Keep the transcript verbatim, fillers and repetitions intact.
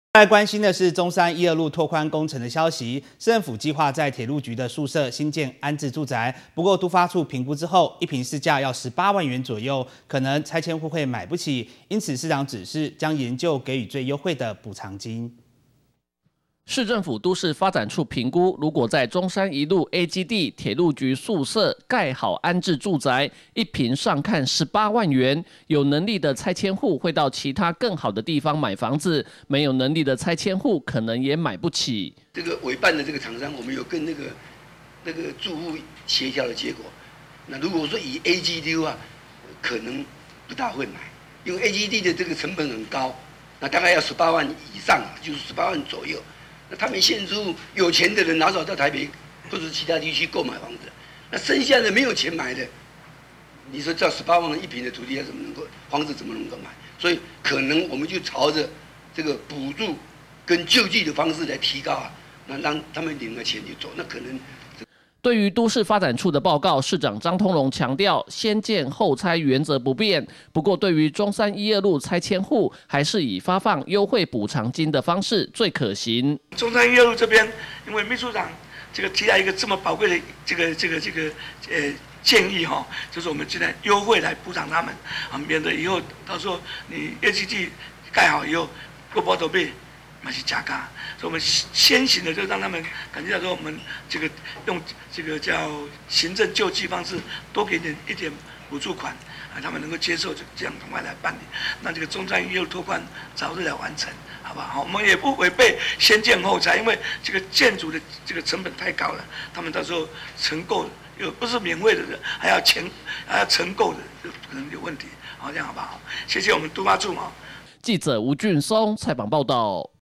再来关心的是中山一二路拓宽工程的消息，市政府计划在铁路局的宿舍新建安置住宅，不过都发处评估之后，一坪市价要十八万元左右，可能拆迁户会买不起，因此市长指示将研究给予最优惠的补偿金。 市政府都市发展处评估，如果在中山一路 A 基地铁路局宿舍盖好安置住宅，一坪上看十八万元，有能力的拆迁户会到其他更好的地方买房子，没有能力的拆迁户可能也买不起。 这个委办的这个厂商，我们有跟那个那个住户协调的结果。那如果说以 A 基地的话，可能不大会买，因为 A 基地的这个成本很高，那大概要十八万以上，就是十八万左右。 那他们现出有钱的人拿走到台北或者其他地区购买房子，那剩下的没有钱买的，你说叫十八万一平的土地，要怎么能够房子怎么能够买？所以可能我们就朝着这个补助跟救济的方式来提高啊，那让他们领了钱就走，那可能。 对于都市发展处的报告，市长张通荣强调，先建后拆原则不变。不过，对于中山一二路拆迁户，还是以发放优惠补偿金的方式最可行。 中山一二路这边，因为秘书长这个提到一个这么宝贵的这个这个这个呃建议哈，就是我们尽量优惠来补偿他们啊，免得以后到时候你 A G D 盖好以后，过包头被。 那是加价，所以我们先行的就让他们感觉到说，我们这个用这个叫行政救济方式，多给点一点补助款，啊，他们能够接受，就这样赶快来办理，让这个中山一路拓宽早日来完成，好不好？我们也不违背先建后拆，因为这个建筑的这个成本太高了，他们到时候承购又不是免费的，还要钱还要承购的，就可能有问题，好，这样好不好？谢谢我们都发处嘛。 记者吴俊松采访报道。